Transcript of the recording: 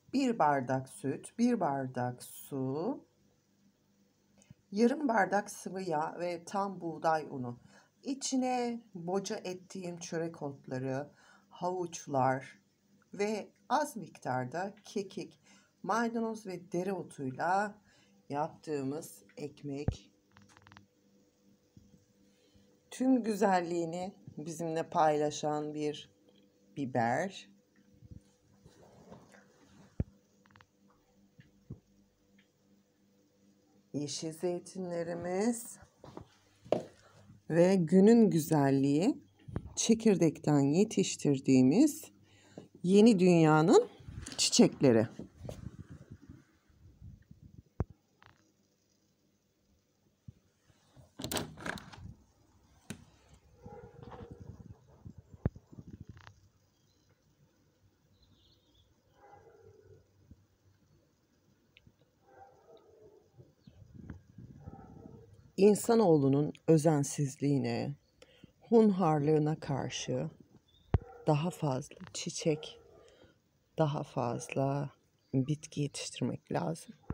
1 bardak süt, 1 bardak su, yarım bardak sıvı yağ ve tam buğday unu. İçine boca ettiğim çörek otları, havuçlar ve az miktarda kekik, maydanoz ve dereotuyla yaptığımız ekmek tüm güzelliğini bizimle paylaşan bir biber. Yeşil zeytinlerimiz ve günün güzelliği çekirdekten yetiştirdiğimiz yeni dünyanın çiçekleri. İnsanoğlunun özensizliğine, hunharlığına karşı daha fazla çiçek, daha fazla bitki yetiştirmek lazım.